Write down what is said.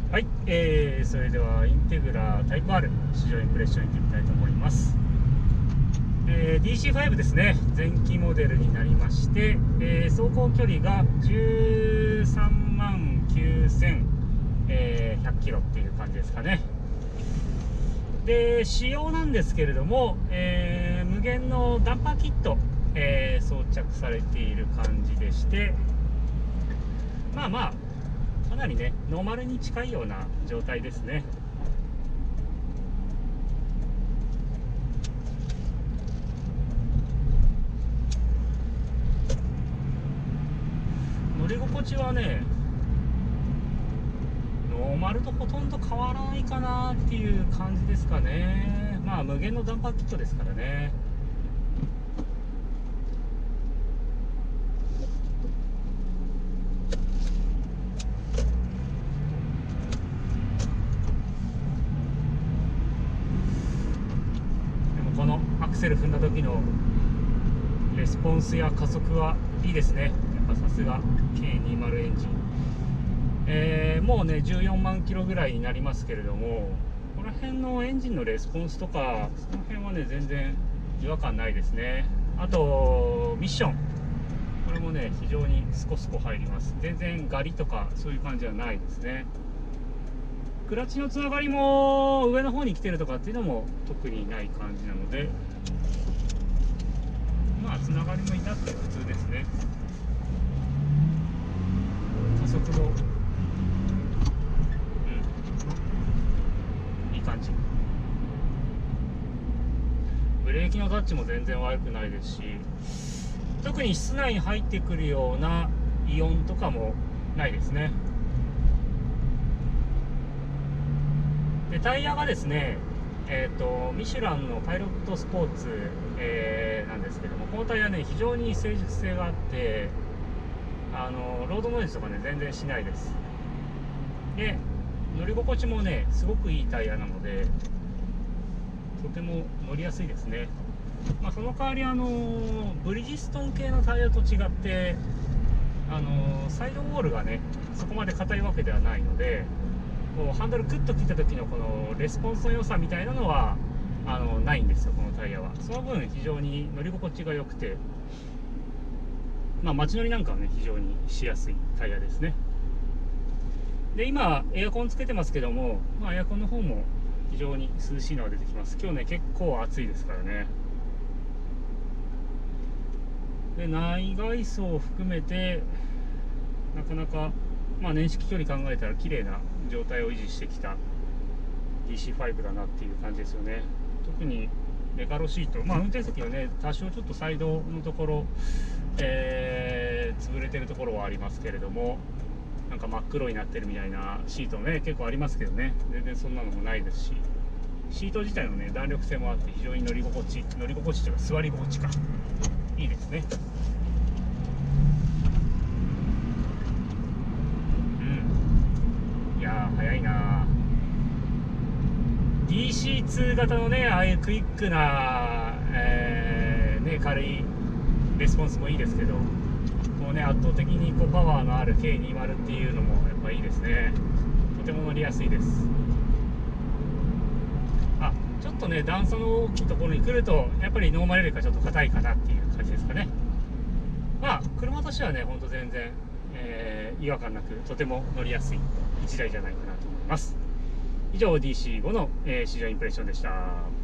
はい、それではインテグラタイプ R 試乗インプレッションいってみたいと思います。DC5 ですね、前期モデルになりまして、走行距離が13万9100キロっていう感じですかね。で、仕様なんですけれども、無限のダンパーキット、装着されている感じでして、まあかなりねノーマルに近いような状態ですね。乗り心地はねノーマルとほとんど変わらないかなっていう感じですかね。まあ無限のダンパーキットですからね。でもこのアクセル踏んだ時のレスポンスや加速はいいですね。やっぱさすが K20 エンジン、もうね14万キロぐらいになりますけれども、この辺のエンジンのレスポンスとかその辺はね全然違和感ないですね。あとミッション、これもね非常にスコスコ入ります。全然ガリとかそういう感じはないですね。クラッチのつながりも上の方に来てるとかっていうのも特にない感じなので、まあつながりも至って普通ですね。加速もいい感じ。ブレーキのタッチも全然悪くないですし、特に室内に入ってくるような異音とかもないですね。でタイヤがですね、ミシュランのパイロットスポーツ、なんですけども、このタイヤね非常に静熟性があって、ロードノイズとかね全然しないです。で乗り心地もねすごくいいタイヤなのでとても乗りやすいですね。まあ、その代わりブリヂストン系のタイヤと違って、サイドウォールがねそこまで硬いわけではないので、こうハンドルクッと切った時のこのレスポンスの良さみたいなのはないんですよ、このタイヤは。その分非常に乗り心地が良くて、まあ、街乗りなんかはね非常にしやすいタイヤですね。で今エアコンつけてますけども、まあ、エアコンの方も非常に涼しいのが出てきます。今日ね結構暑いですからね。で内外装を含めてなかなか、まあ、年式距離考えたら綺麗な状態を維持してきた DC5 だなっていう感じですよね。特にレカロシート、まあ、運転席はね多少ちょっとサイドのところ、潰れてるところはありますけれども、なんか真っ黒になってるみたいなシートね結構ありますけどね、全然そんなのもないですし、シート自体のね弾力性もあって非常に乗り心地というか座り心地かいいですね。いやー早いな。 DC2 型のねああいうクイックな、軽いレスポンスもいいですけど、こうね圧倒的にこうパワーのある K20 っていうのもやっぱいいですね。とても乗りやすいです。ちょっとね段差の大きいところに来るとやっぱりノーマルよりかちょっと硬いかなっていう感じですかね。まあ車としてはねほんと全然、違和感なくとても乗りやすい1台じゃないかなと思います。以上 DC5 の、試乗インプレッションでした。